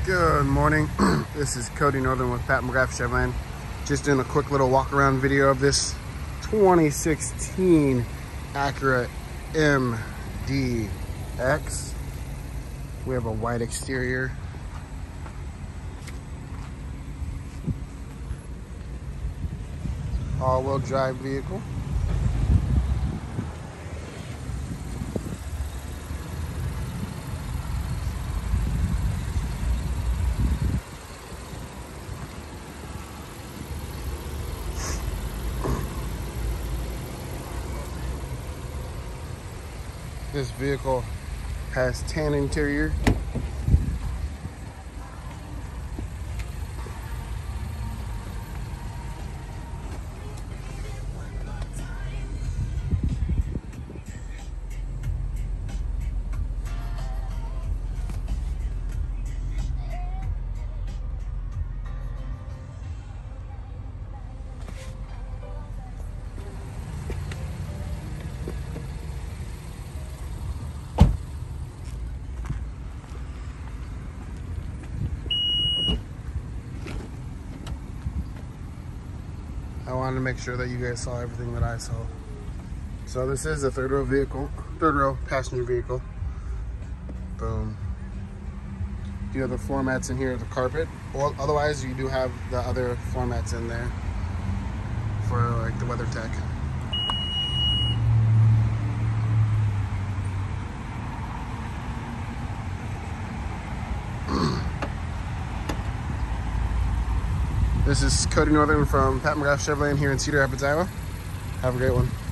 Good morning. This is Cody Northern with Pat McGrath Chevrolet. Just doing a quick little walk around video of this 2016 Acura MDX. We have a white exterior. All-wheel drive vehicle. This vehicle has tan interior. I wanted to make sure that you guys saw everything that I saw. So this is a third row passenger vehicle. Boom. You have the floor mats in here, the carpet. Well, otherwise you do have the other floor mats in there for like the WeatherTech. This is Cody Northern from Pat McGrath Chevrolet here in Cedar Rapids, Iowa. Have a great one.